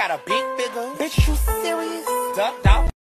got a big figure. Bitch, you serious? Ducked out.